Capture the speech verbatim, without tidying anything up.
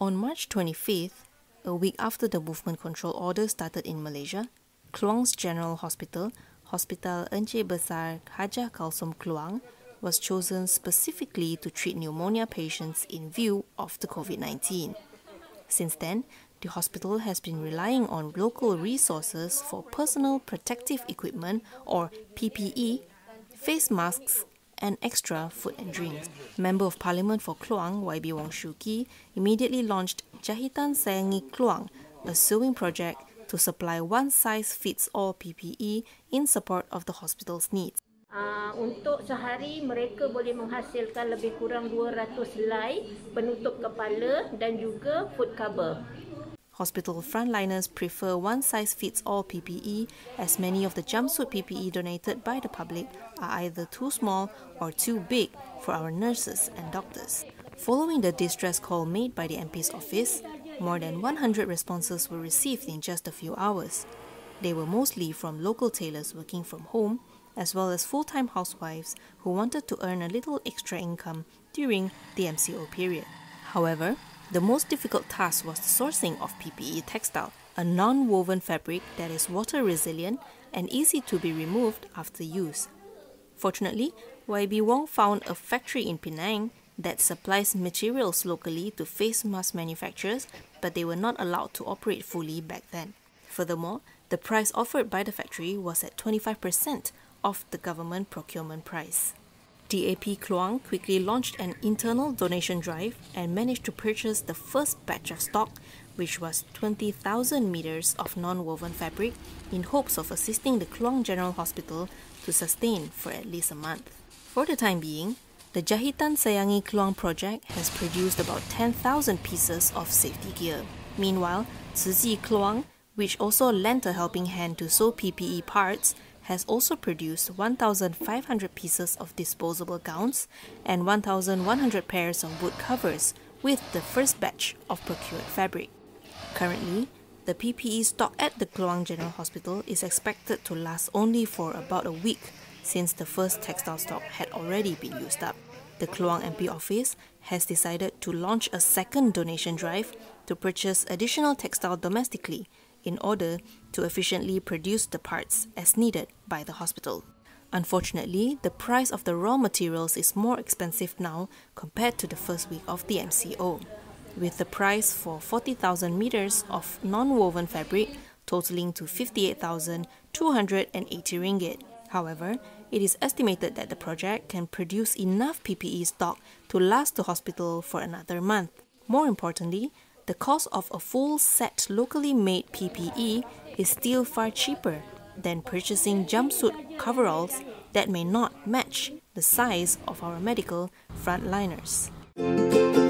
On March twenty-fifth, a week after the movement control order started in Malaysia, Kluang's General Hospital, Hospital Encik Besar Hajah Kalsom Kluang, was chosen specifically to treat pneumonia patients in view of the COVID nineteen. Since then, the hospital has been relying on local resources for personal protective equipment or P P E, face masks, and extra food and drinks. Member of Parliament for Kluang, Y B Wong Siew Kee, immediately launched Jahitan Sayangi Kluang, a sewing project to supply one-size-fits-all P P E in support of the hospital's needs. Uh, untuk sehari mereka boleh menghasilkan lebih kurang dua ratus helai penutup kepala dan juga foot cover. Hospital frontliners prefer one-size-fits-all P P E as many of the jumpsuit P P E donated by the public are either too small or too big for our nurses and doctors. Following the distress call made by the M P's office, more than one hundred responses were received in just a few hours. They were mostly from local tailors working from home, as well as full-time housewives who wanted to earn a little extra income during the M C O period. However, the most difficult task was the sourcing of P P E textile, a non-woven fabric that is water-resilient and easy to be removed after use. Fortunately, Y B Wong found a factory in Penang that supplies materials locally to face mask manufacturers, but they were not allowed to operate fully back then. Furthermore, the price offered by the factory was at twenty-five percent of the government procurement price. D A P Kluang quickly launched an internal donation drive and managed to purchase the first batch of stock, which was twenty thousand meters of non-woven fabric, in hopes of assisting the Kluang General Hospital to sustain for at least a month. For the time being, the Jahitan Sayangi Kluang project has produced about ten thousand pieces of safety gear. Meanwhile, Cizi Kluang, which also lent a helping hand to sew P P E parts, has also produced one thousand five hundred pieces of disposable gowns and one thousand one hundred pairs of wood covers with the first batch of procured fabric. Currently, the P P E stock at the Kluang General Hospital is expected to last only for about a week, since the first textile stock had already been used up. The Kluang M P office has decided to launch a second donation drive to purchase additional textile domestically in order to efficiently produce the parts as needed by the hospital. Unfortunately, the price of the raw materials is more expensive now compared to the first week of the M C O, with the price for forty thousand meters of non-woven fabric totaling to fifty-eight thousand two hundred eighty ringgit. However, it is estimated that the project can produce enough P P E stock to last the hospital for another month. More importantly, the cost of a full set locally made P P E is still far cheaper than purchasing jumpsuit coveralls that may not match the size of our medical frontliners.